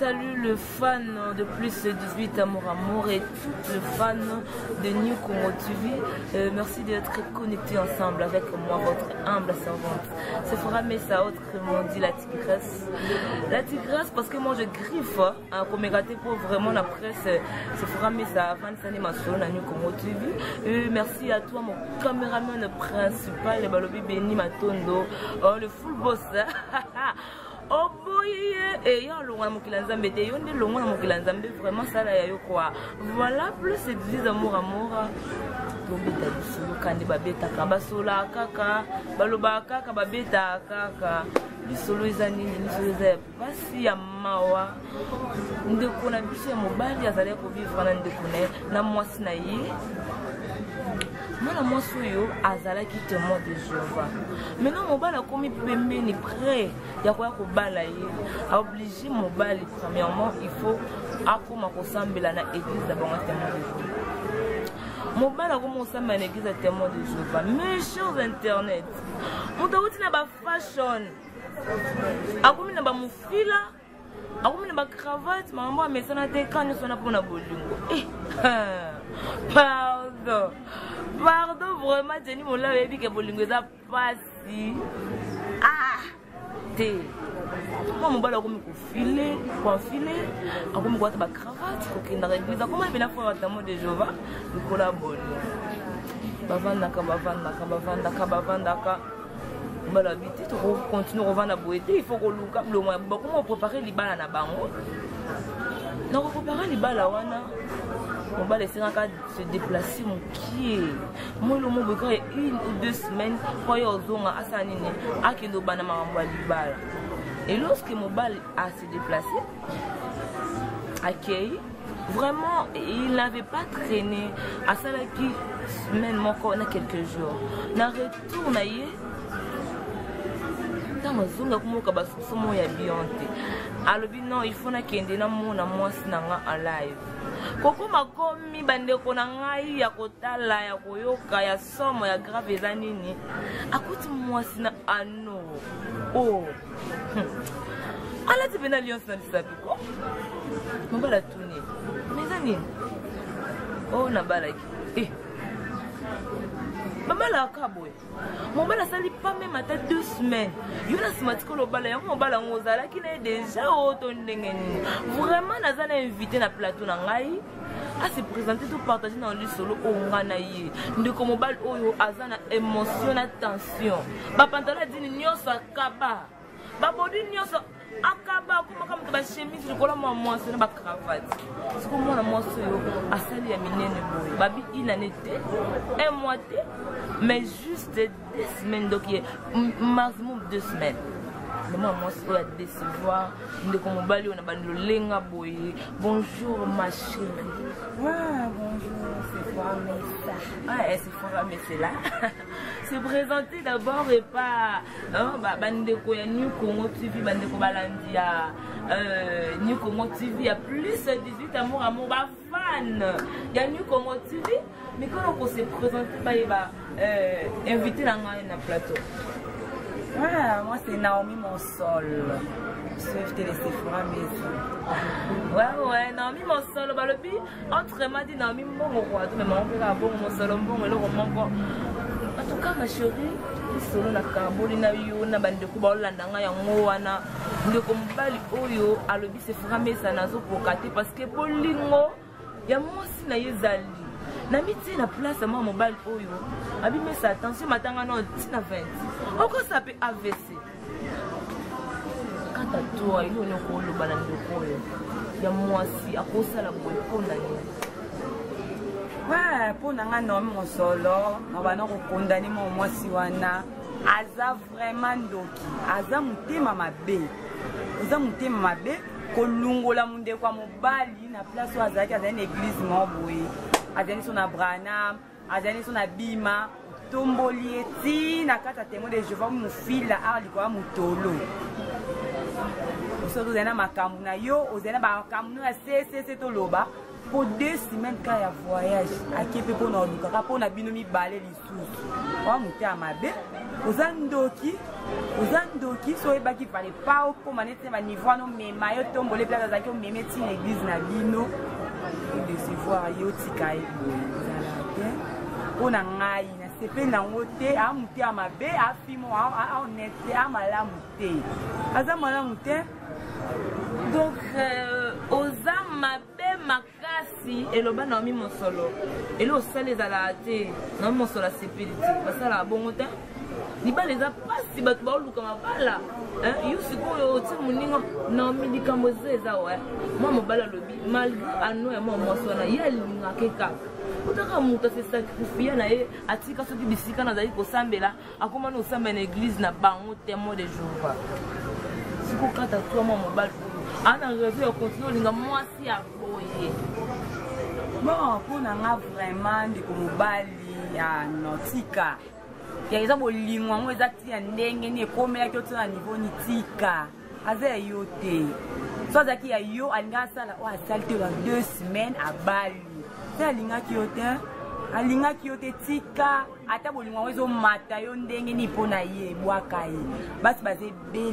salue le fan de plus 18 Amour et toutes les fans de New Congo TV. Merci d'être connectés ensemble avec moi, votre humble servante. C'est fera mais ça autrement dit la tigresse. La tigresse parce que moi je griffe comme gâté pour vraiment la presse. C'est fera mais ça avant de s'animer sur la New Congo TV. Merci à toi mon caméraman principal, le balobi Béni Matondo, le full boss. Oh boy, et yo longa mokila nzambe te yo nde longa mokila nzambe vraiment ça là yo quoi. Voilà plus c'est 10 amour tobeta bisolo kandi babeta kabasola kaka baloba kaka babeta kaka bisolo ezani bisolo za pasi ya mawa ndeko na biso ya mobali azali ko vivre na ndeko na mwasi na ye. Moi, moi, azala qui témoin de Jéhovah. Maintenant, mon bal a commis pembeni prêt. Il y a quoi qu'on balaye. A obligé mon bal. Premièrement, il faut akoma kosambe la église d'abord un témoin de Jéhovah. Mon bal a commencé à l'église un témoin de Jéhovah. Mes chers internet. Mon taouti n'a pas fashion. A commis n'a pas mon fila. A commis n'a pas cravate. Maman, mais ça n'a été quand nous sommes pour la bolingo. Pardon. Pardon, vraiment, Jenny Mola a dit que Bolingo est pas si. Ah! T'es. Moi, mon bal a comme filet, quoi filet, a comme quoi ta cravate, coquine dans l'église. Comment il vient faire un témoin de Jéhovah? Le collabore. Bavandaka. On va l'habiter, on continue à revendre la boîte. Il faut qu'on loue le moins. Comment on prépare les balles à Bango? Non, on prépare les balles à Wana. On va laisser se déplacer mon pied. Moi, le mot il y a 1 ou 2 semaines, quand il y a à Sanine, à Kendo Banama Bal. Et lorsque mon bal a se déplacé, accueilli, vraiment, il n'avait pas traîné à Salaki, semaine, encore quelques jours. Dans le retour, non, il faut que en live. Koko makomi bandeko na ngai ya kotala ya koyoka ya somo ya grave eza nini akuti mwasi na ano oh ala ti bena alliance na lisapi ko mobala tuni mais eza nini oh na balaki Mabala kaboy. Mon bala sali pas même à 2 semaines. Il y a un matin le bala, mon bala ngozala qui est déjà autant d'engagement. Vraiment, nous avons invité na plateau nangai à se présenter tout partager dans le solo au nganaï. De comme bal oyo azana émotion, attention. Ba pantala dit nyoso akaba. Ba body nyoso akaba comme ba chemise le kola moi c'est ba cravate. C'est comme moi moi yo asali ya minene boy. Babi il en était un mois mais juste 2 semaines donc maximum 2 semaines. Moi je vais décevoir de comme bali on a bandolo lenga boy. Bonjour ma chérie. Ah bonjour c'est quoi mais ça. Ah c'est quoi mais c'est là. Se présenter d'abord et pas bandeko ya New Congo TV bandeko balandia New Congo TV il y a plus 18 amour ba fan. Il y a New Congo TV mais quand on se présente pas invité dans un plateau. Ah, moi c'est Naomi Monsol. Je t'ai laissé faire mes. Ouais, Naomi Monsol. Bah le pire, autrement dit Naomi Mbongo quoi. Mais mon père bon Monsol Mbongo le roman quoi. En tout cas ma chérie, solo na kaboli na yo na bande ko ba olanda nga yango wana. Ndeko mbali oyo alobi se frame ça nazo pokate parce que bolingo ya mwasi na yezali. Na miti na place à moi mobile oyo abi mais ça attention matanga non 19 20 encore ça peut AVC quand à toi il ne ko lo balando ko ya mwasi akosa la boy pona ni ouais pona nga no mon solo na bana ko kondani mo mwasi wana aza vraiment ndoki aza mutema mabe kolungola munde kwa mobali na place wa zaki aza une église mo boy azani son Abraham, azani son Abima, Tombolieti, nakata témoin de Jéhovah mon fil la arli kwa mutolo. Oso zena makamuna yo, ozena ba makamuna c'est toloba pour 2 semaines quand il voyage, à qui peut pour nous, pour na binomi balé les sous. Wa muté amabe, Ozandoki so ebaki fallait pas au manete ma niveau no mema yo tombole plaza zaki o memeti l'église na bino de se voir yo tikai zala ona ngai na sepe na ngote a muti amabe a fimo a honnête a malamu te aza malamu te donc oza mabe makasi eloba na mi mosolo elo osala ezala te na mi mosolo asepeli te basala bongo te libala eza pasi bato baoluka mabala yo sikoyo otie moninga na milikambo eza eza wa mwa mobala alobi malgré ano ya mwa mwasi wana ye alingaka kaka otaka moto asesakrifie na ye atika soki bisika nazali kosambela akoma na osambela na église na bango témoin de Jéhovah sikokata twa mwa mobali ana raison ya continue olinga mwasi ya boye bon mpona nga vraiment ndeko mobali ya notika ya eza bolingo yango eza tia ndenge ni ekomelaki otia na niveau ni tika aza ya yo te so azalaki ya yo alinga asala oyo asali te ba 2 semaines abali te alingaki yo te alingaki yo te tika ata bolingo yango ezomata yo ndenge ni mpo na ye ebwaka ye basi baza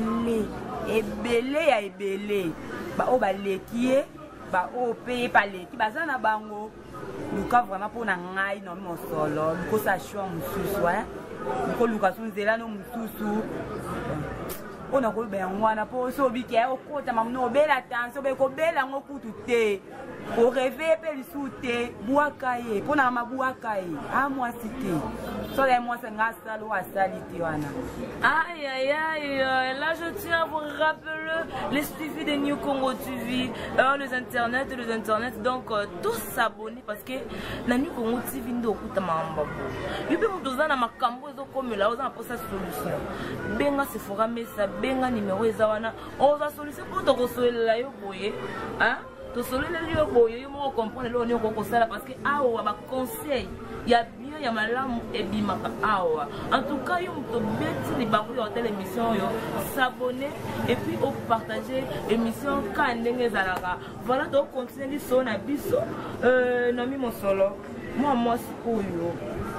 ebele ya ebele baoyo baleki ye baoyo mpe ye paleki baza na bango luka vraiment mpo na ngai na mosolo lukosa shwa mosusu mokoluka so nzela no mosusu mpona koyeba yango wana mpo so obiki ya okotama mona obela tension bekobela yango kutu te oreve mpe lisu te bwaka ye mpo na mabwaka ye amwasi te sola ye mwasi nga asala oyo asali te wana. Aïe aïe aïe, là je tiens à vous rappeler les suivis de New Congo TV, les internets, donc tous s'abonner parce que na New Congo TV ndo okuta mamba bo yobe mutoza na makambo ezokomela oza na posa solution benga Sephora Mesa benga numéro eza wana oza solution po tokosolela yo boye to solela yo boye yo mo comprendre lo ni okosala parce que awa ba conseil ya bien ya malamu ebimaka awa en tout cas yo to beti li ba ko hotel émission yo s'abonner et puis au partager émission ka ndenge zalaka voilà donc continuer so na biso na mi mosolo moi sikoyo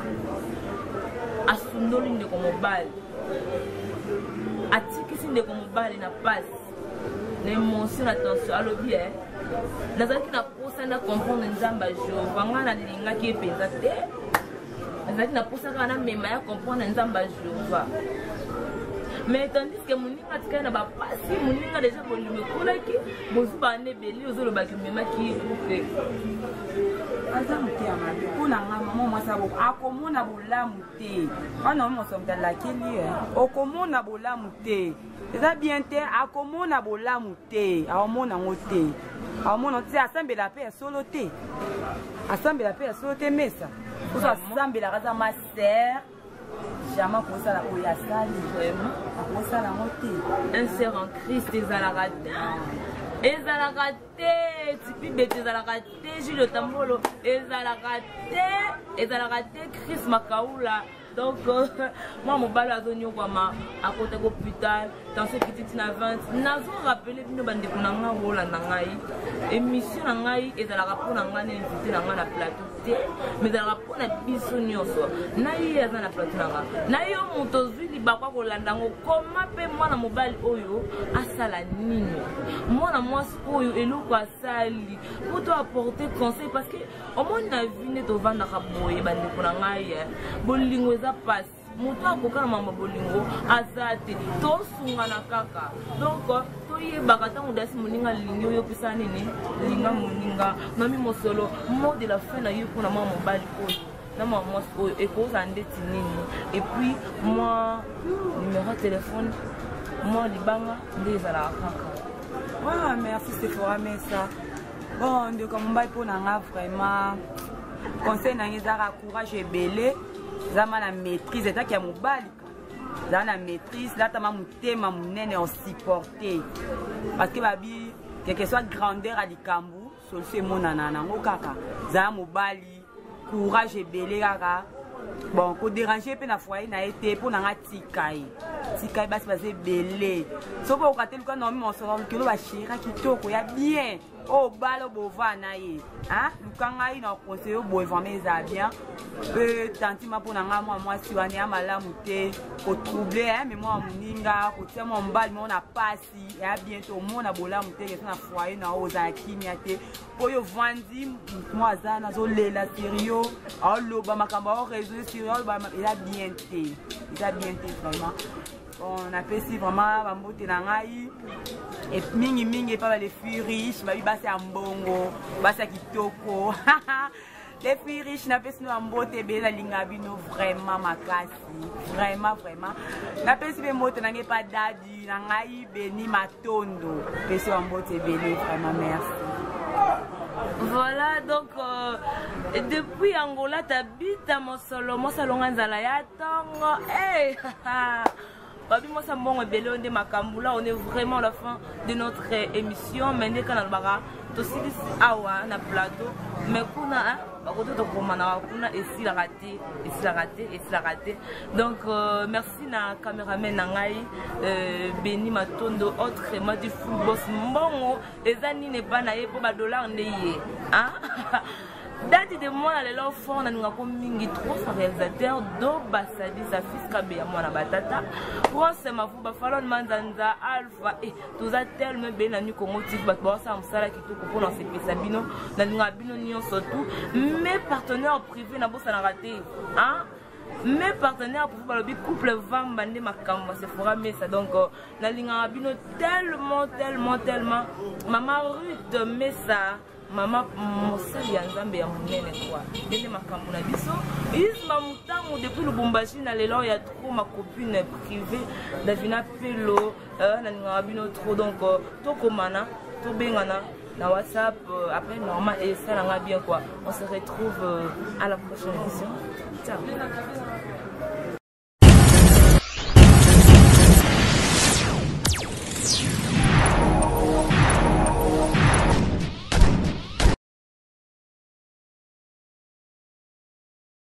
asundoli ndeko mobali atikisi ndeko mobali na passe l'émotion attention alobi nazalaki na posa na comprendre nzamba Jehova nga na lingaki epenza te nazalaki na posa kaka na mema ya comprendre nzamba Jehova mais tandis que moninga atikali na bapasi moninga deja bolingo ekolaki bozuba na ebeli ozolobaki memaki te aza moke ya mabe mpona nga mama mwasi aboko akomona bolamu te wana mosomotalakeli okomona bolamu te eza bien te akomona bolamu te aomona ngo te aomona te asambela mpe ya solo te asambela mpe ya solo te mesa oso asambelaka aza maser jamais kosala oyo asali vraiment akosala ngo te un ser en Christ ezalaka te tipi bete ezalaka te Jules Tambolo ezalaka te Chris Makaula donc moi mobali azonyokwama akota ko hôpital tension kititi na 20 nazo rappeler bino bandeko na nga rolanda ngai émission na ngai ezalaka mpona ngai na invité na ngai na plateau te mais ezalaka mpona biso nyonso na ye aza na plateau na nga na yo moto ozwi libakwa kolanda ngo koma mpe mwana mobali oyo asala nini mwana mwasi oyo eloko asali po to apporter conseil parce que omoni na vi nde tovandaka boye bandeko na ngai bolingo eza pasi moto akokana mama bolingo aza te tosungana kaka donc toyebaka ntango dasi moninga alingi oyopesa nini linga moninga nami mosolo mot de la fin na yo mpona mwa mobali oyo na mwa mwasi oyo ekozala ndeti nini et puis mwa numéro ya telefone mwa libanga nde ezalaka kaka. Merci Sephora Mesa. Bon ndeko mobali mpona nga vraiment conseil na ngai ezaka courage ebele zama na maîtrise etaki ya mobali zala na maîtrise latama motema monene osupporte parce que babi quelque soit grandeur ya likambo solution emonana nango kaka zala mobali courage ebele kaka bon kodéranger mpe na foyer na ye te mpo na nga tika ye basi baza ebele soki okate luka na omi mosolo kelo bashira kitoko ya bien oh balo bova na ye hein lukanga ina conseil au boy vraiment ça bien tanti ma pour na moi si wani ya malamu te ko troubler hein mais moi muninga ko tia mon mbali on a pasi et à bientôt mon na bola mute ke na foyer na oza kimia te po yo vandi moi za na zo lela sérieux au loba makamba au réseau sérieux ba il a bien été vraiment on appelle si vraiment bambote na ngai et mingi pas les filles riches ba basi ambongo basi kitoko les filles riches na pesi no mbote be na linga bino vraiment makasi vraiment na pesi be moto na ngai pas dadi na ngai beni matondo pesi mbote bele vraiment merci. Voilà donc depuis Angola t'habites à mon salon nzala ya tongo hey babi moi ça bon belé on est makambula on est vraiment à la fin de notre émission mais dès qu'on a le bara to silis awa na plateau mais kuna hein bakoto to komana kuna esi la raté donc merci na cameraman na ngai Beni Matondo autrement du full boss mbongo ezani ne bana ye po ba dollar ndeye hein date de moi les leur fond na ngako mingi trop réalisateur do basadi sa fils kabe ya mwana batata pense ma fu ba falon manzanza alpha et tous a tellement bien nu ko motif ba ba sa msala kitoko pour lancer pesa bino na ngabino nyon surtout mes partenaires privés na bossa na raté hein mes partenaires pour balobi couple vamba nde makambo se fera mais ça donc na linga bino tellement maman Ruth Messa Mama mosali ya nzambe ya munene quoi ndenge makambo na biso isma mutango depuis Lubumbashi na lelo ya trop ma copine privée Davina Pelo na ninga bino trop donc to komana to bengana na WhatsApp après normal et ça na bien quoi on se retrouve à la prochaine émission ciao.